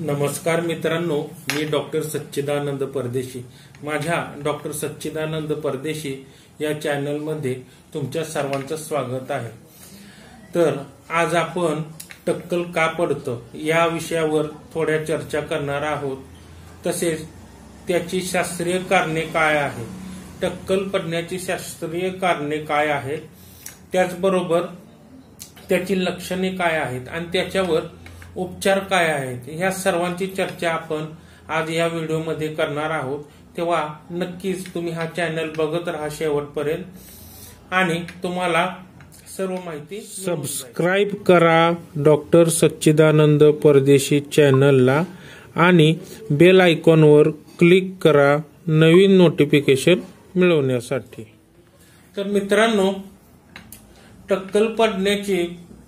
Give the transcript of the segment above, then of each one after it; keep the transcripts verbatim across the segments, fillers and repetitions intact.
नमस्कार मित्रांनो, मी डॉक्टर सच्चिदानंद परदेशी माझ्या डॉक्टर सच्चिदानंद परदेशी या चॅनलमध्ये तुमच्या सर्वांचं स्वागत आहे। तर आज आपण टक्कल का पडतं या विषयावर थोड्या चर्चा करणार आहोत। तसेच त्याची शास्त्रीय कारणे काय आहे, टक्कल पडण्याची शास्त्रीय कारणे काय आहेत, त्याचबरोबर त्याची लक्षणे काय आहेत आणि त्याच्यावर उपचार काय आहेत, ह्या सर्वांची चर्चा आपण आज या व्हिडिओमध्ये करणार आहोत। तेव्हा नक्कीच तुम्ही हा चॅनल बघत राहा शेवटपर्यंत आणि तुम्हाला सर्व माहिती सबस्क्राइब करा डॉक्टर सच्चिदानंद परदेशी चॅनलला आणि बेल आयकॉनवर क्लिक करा नवीन नोटिफिकेशन मिळवण्यासाठी। तर मित्रांनो, टक्कल पडण्याची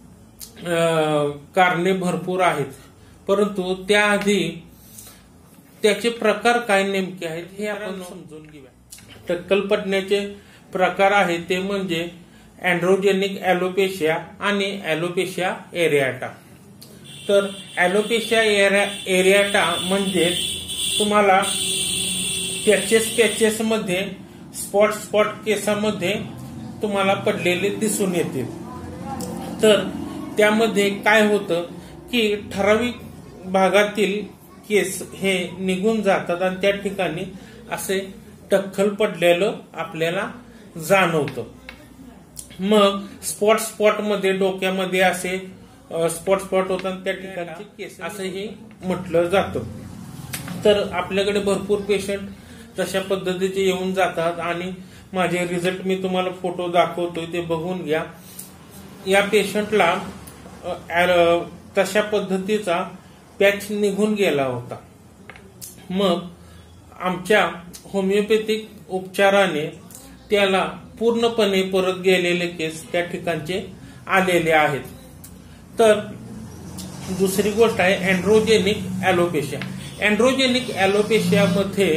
कारणे भरपूर आहेत, परंतु त्याआधी त्याचे प्रकार काय नेमके आहेत हे आपण समजून घेऊया। टक्कल पडण्याचे प्रकार आहेत ते म्हणजे अँड्रोजेनिक ॲलोपेशिया आणि ॲलोपेशिया एरियाटा। तर ॲलोपेशिया एरियाटा म्हणजे तुम्हाला पॅचेस पॅचेस मध्ये स्पॉट स्पॉट केसामध्ये तुम्हाला पडलेले दिसून येतील। तर त्यामध्ये काय होतं की ठराविक भागातील केस हे निघून जातात आणि त्या ठिकाणी असे टक्कल पडलेलं आपल्याला जाणवतं। मग स्पॉट स्पॉट मध्ये डोक्यामध्ये असे स्पॉट स्पॉट होतात, त्या ठिकाणचे केस असंही म्हटलं जातं। तर आपल्याकडे भरपूर पेशंट तशा पद्धतीचे येऊन जातात आणि माझे रिझल्ट मी तुम्हाला फोटो दाखवतोय, ते बघून घ्या। या पेशंटला तशा पद्धतीचा पॅच निघून गेला होता। मग आमच्या होमिओपॅथिक उपचाराने त्याला पूर्णपणे परत गेलेले केस त्या ठिकाणचे आलेले आहेत। तर दुसरी गोष्ट आहे अँड्रोजेनिक ॲलोपेशिया। अँड्रोजेनिक ॲलोपेशिया मध्ये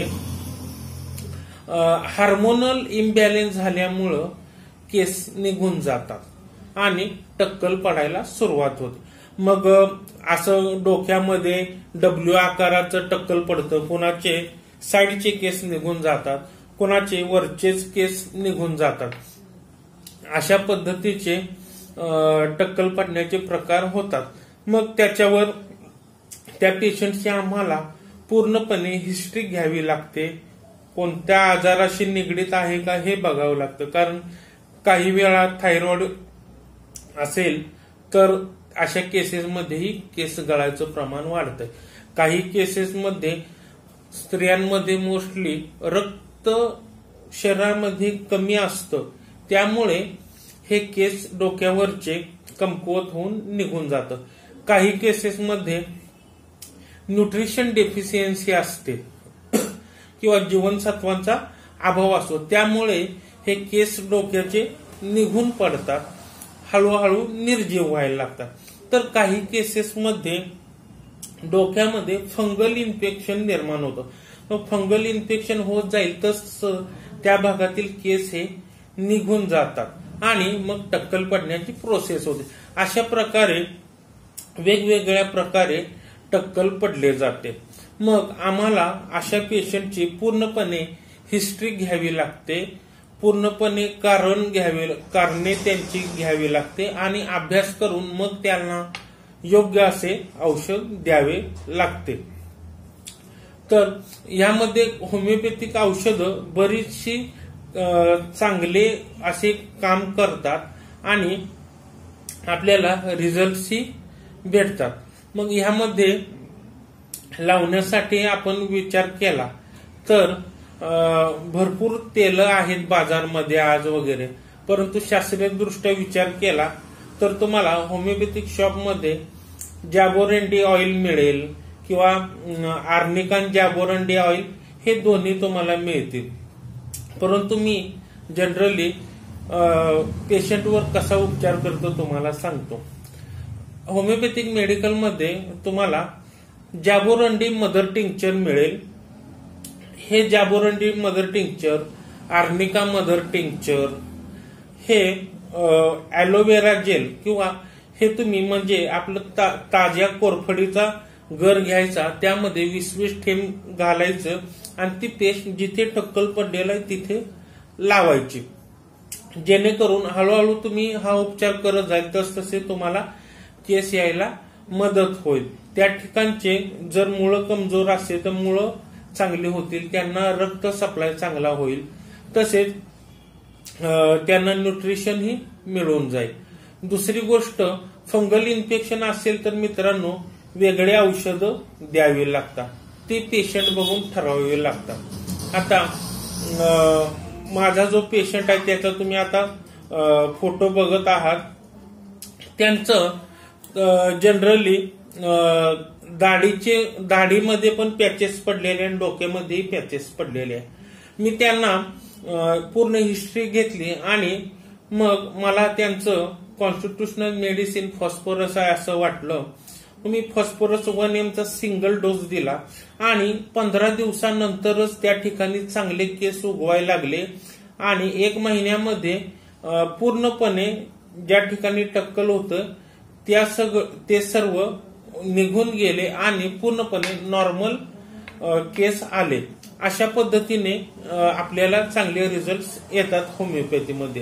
हार्मोनल इम्बॅलेन्स झाल्यामुळं केस निघून जातात आणि टक्कल पडायला सुरुवात होते। मग असं डोक्यामध्ये डब्ल्यू आकाराचं टक्कल पडतं, कोणाचे साईडचे केस निघून जातात, कोणाचे वरचेच केस निघून जातात। अशा पद्धतीचे टक्कल पडण्याचे प्रकार होतात। मग त्याच्यावर त्या पेशंटची आम्हाला पूर्णपणे हिस्ट्री घ्यावी लागते, कोणत्या आजाराशी निगडीत आहे का हे बघावं लागतं। कारण काही वेळा थायरॉइड असेल तर अशा केसेसमध्येही केस गळायचं प्रमाण वाढतंय। काही केसेसमध्ये स्त्रियांमध्ये मोस्टली रक्त शरीरामध्ये कमी असतं, त्यामुळे हे केस डोक्यावरचे कमकुवत होऊन निघून जातं। काही केसेसमध्ये न्यूट्रिशन डेफिशियन्सी असते किंवा जीवनसत्वांचा अभाव असतो, त्यामुळे हे केस डोक्याचे निघून पडतात, हळूहळू निर्जीव व्हायला लागतात। तर काही केसेसमध्ये डोक्यामध्ये फंगल इन्फेक्शन निर्माण होतं। मग फंगल इन्फेक्शन होत जाईल तसं त्या भागातील केस हे निघून जातात आणि मग टक्कल पडण्याची प्रोसेस होते। अशा प्रकारे वेगवेगळ्या प्रकारे टक्कल पडले जाते। मग आम्हाला अशा पेशंटची पूर्णपणे हिस्ट्री घ्यावी लागते, पूर्णपणे कारण घ्यावे कारणे त्यांची घ्यावी लागते आणि अभ्यास करून मग त्यांना योग्य असे औषध द्यावे लागते। तर यामध्ये होमिओपॅथिक औषधं बरीचशी चांगले असे काम करतात आणि आपल्याला रिझल्टही भेटतात। मग ह्यामध्ये लावण्यासाठी आपण विचार केला तर भरपूर तेल आहेत बाजारमध्ये आज वगैरे, परंतु शास्त्रीय दृष्ट्या विचार केला तर तुम्हाला होमिओपॅथिक शॉपमध्ये जॅबोरंडी ऑइल मिळेल किंवा आर्निकान जॅबोरंडी ऑइल, हे दोन्ही तुम्हाला मिळतील। परंतु मी जनरली पेशंटवर कसा उपचार करतो तुम्हाला सांगतो। होमिओपॅथिक मेडिकलमध्ये तुम्हाला जॅबोरंडी मदर टिंक्चर मिळेल। हे jaborandi mother tincture, arnica mother tincture, हे ॲलोवेरा जेल किंवा हे तुम्ही म्हणजे आपलं ता, ताज्या कोरफडीचा गर घ्यायचा, त्यामध्ये वीस वीस थेंब घालायचं आणि ती पेस्ट जिथे टक्कल पडलेला आहे तिथे लावायची, जेणेकरून हळूहळू तुम्ही हा उपचार करत जाल तस तसे तुम्हाला केस यायला मदत होईल. त्या ठिकाणचे जर मुळं कमजोर असेल तर मुळं चांगली होतील, त्यांना रक्त सप्लाय चांगला होईल, तसेच त्यांना न्यूट्रिशन ही मिळून जाईल. दुसरी गोष्ट, फंगल इन्फेक्शन असेल तर मित्रांनो वेगळे औषधं द्यावी लागतात, ते पेशंट बघून ठरवावे लागतात. आता माझा जो पेशंट आहे त्याचा तुम्ही आता फोटो बघत आहात, त्यांचं जनरली दाढीचे दाढीमध्ये पण पॅचेस पडलेले आणि डोक्यामध्येही पॅचेस पडलेले आहे. मी त्यांना पूर्ण हिस्ट्री घेतली आणि मग मला त्यांचं कॉन्स्टिट्युशनल मेडिसिन फॉस्फरस आहे असं वाटलं. मी फॉस्फरस वन एमचा सिंगल डोस दिला आणि पंधरा दिवसानंतरच त्या ठिकाणी चांगले केस उगवायला लागले आणि एक महिन्यामध्ये पूर्णपणे ज्या ठिकाणी टक्कल होतं त्या सगळं ते सर्व निघून गेले आणि पूर्णपणे नॉर्मल केस आले. अशा पद्धतीने आपल्याला चांगले रिझल्ट येतात होमिओपॅथीमध्ये.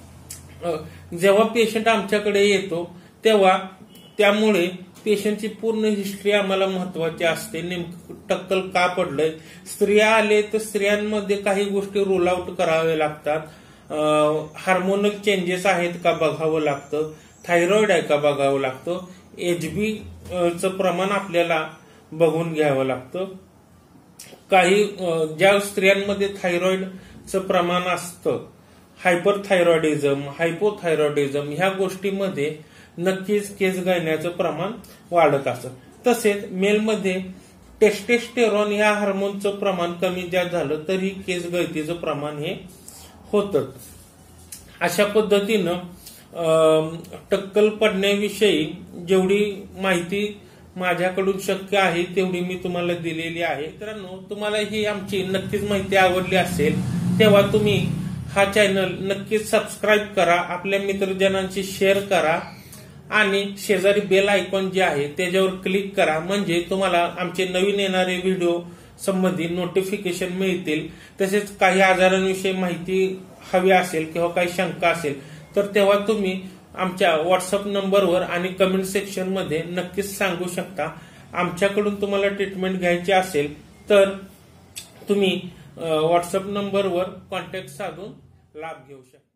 जेव्हा पेशंट आमच्याकडे येतो तेव्हा त्यामुळे पेशंटची पूर्ण हिस्ट्री आम्हाला महत्वाची असते. नेमकं टक्कल का पडलंय, स्त्रिया आले तर स्त्रियांमध्ये काही गोष्टी रोल आउट करावे लागतात, हार्मोनल चेंजेस आहेत का बघावं लागतं, थायरॉइड आहे का बघावं लागतं, एचबी चं प्रमाण आपल्याला बघून घ्यावं लागतं. काही ज्या स्त्रियांमध्ये थायरॉइडचं प्रमाण असतं, हायपरथायरॉइडिझम, हायपोथायरॉइडिझम, ह्या गोष्टीमध्ये नक्कीच केस गळण्याचं प्रमाण वाढत असतं. तसेच मेलमध्ये टेस्टेस्टेरॉन ह्या हार्मोनचं प्रमाण कमी जास्त झालं तरी केस गळतीचं प्रमाण हे होतं. अशा पद्धतीनं टक्कल पडण्याविषयी जेवढी माहिती माझ्याकडून शक्य आहे तेवढी मी तुम्हाला दिलेली आहे. मित्रांनो, तुम्हाला ही आमची नक्कीच माहिती आवडली असेल तेव्हा तुम्ही हा चॅनल नक्कीच सबस्क्राईब करा, आपल्या मित्रजनांशी शेअर करा आणि शेजारी बेल आयकॉन जे आहे त्याच्यावर क्लिक करा, म्हणजे तुम्हाला आमचे नवीन येणारे व्हिडिओ संबंधी नोटिफिकेशन मिळतील. तसेच काही आजारांविषयी माहिती हवी असेल किंवा काही शंका असेल तर तेव्हा तुम्ही आमच्या व्हॉट्सअप नंबरवर आणि कमेंट सेक्शन मध्ये नक्कीच सांगू शकता. आमच्याकडून तुम्हाला ट्रीटमेंट घ्यायची असेल तर तुम्ही व्हॉट्सअप नंबरवर कॉन्टॅक्ट साधून लाभ घेऊ शकता.